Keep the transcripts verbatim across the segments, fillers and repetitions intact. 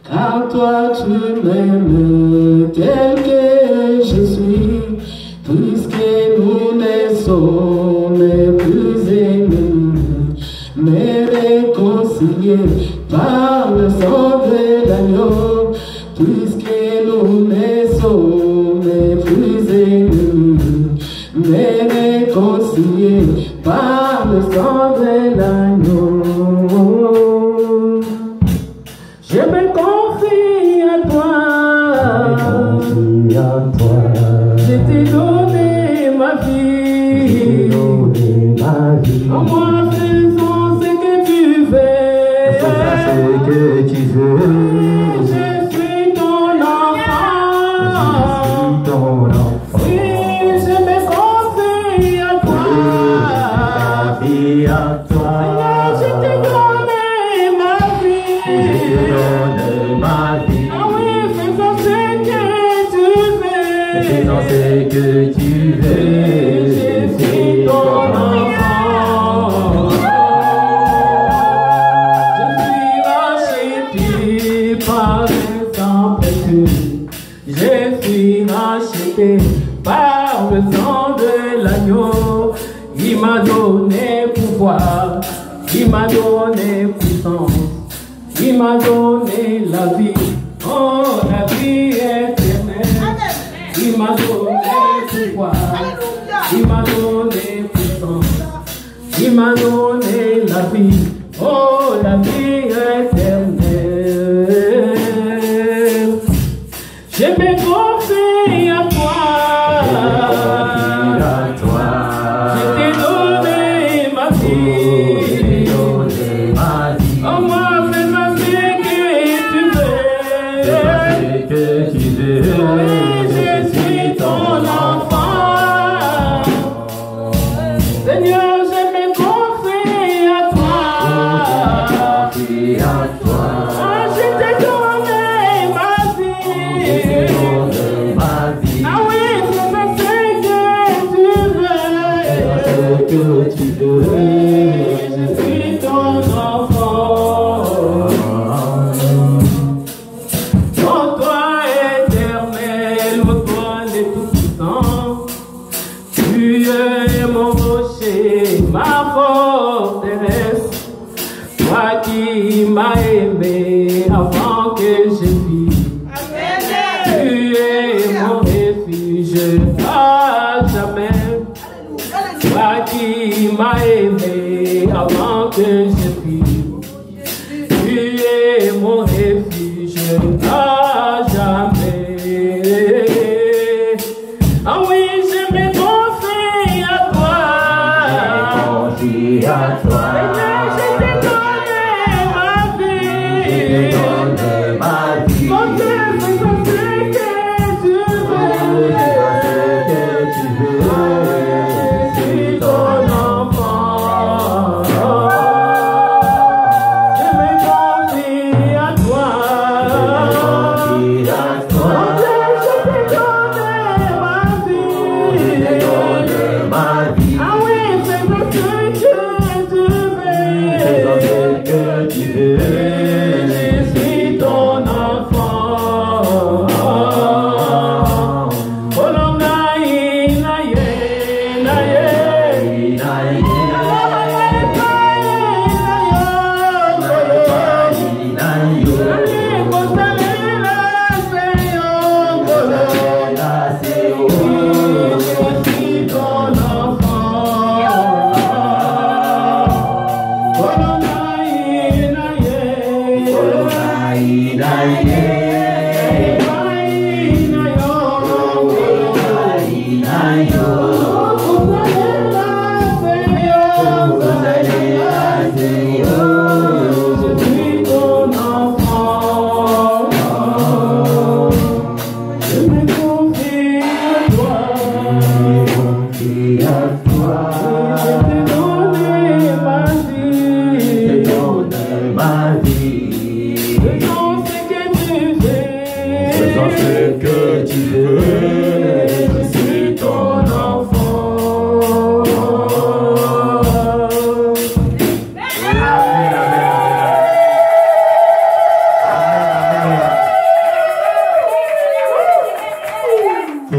car toi tu m'aimes tel que je suis, puisque nous ne sommes plus ennemis, mais réconciliés par le sang de l'agneau, puisque nous ne sommes plus ennemis, mais réconciliés par le sang de l'agneau. Je me confie à toi, confie à toi. Je t'ai donné ma vie, donné ma vie. En moi faisons ce que tu veux, faisons ce que tu veux. Je suis ton enfant, je suis ton enfant. Oui, je me confie à toi, je me confie à toi. Je t'ai donné ma vie, je te donne ma vie. Ah oui, faisons ce que tu veux, faisons ce que tu veux. Je suis ton enfant. Je suis racheté par le sang précieux. Je suis racheté par le sang de l'agneau. Il m'a donné pouvoir, il m'a donné puissance, il m'a donné la vie, oh la vie éternelle. Il m'a donné pouvoir, il m'a donné puissance, il m'a donné la vie, oh la vie éternelle. Je me confie à toi, à toi. Je t'ai donné ma vie, je t'ai donné ma vie. Oh moi fais-moi ce que tu veux, fais ce que tu veux. Je suis ton enfant. Seigneur, je me confie à toi. confie à toi. Ah, je t'ai donné ma vie. je te donne ma vie. Ah oui, fais ce que tu veux. ce que tu veux. Je suis ton enfant. Oh toi éternel, ô toi le tout-puissant, tu es mon rocher, ma forteresse, toi qui m'as aimé avant que je vive. Tu es mon refuge à jamais, toi qui m'as aimé avant que je vive. Tu es mon refuge à jamais. Ah oui, je me confie à toi. confie à toi. Seigneur, je t'ai donné ma vie. je te donne ma vie. Mon Dieu, fais ce que tu veux. ce que tu veux. Je suis ton enfant. Je me confie à toi. confie à toi. Mon Dieu, je t'ai donné ma vie. je te donne ma vie. Ah oui, fais ce que tu veux. Faisons ce que tu veux. Je suis ton enfant. Oh non, naïe, naïe, naïe.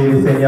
Seigneur.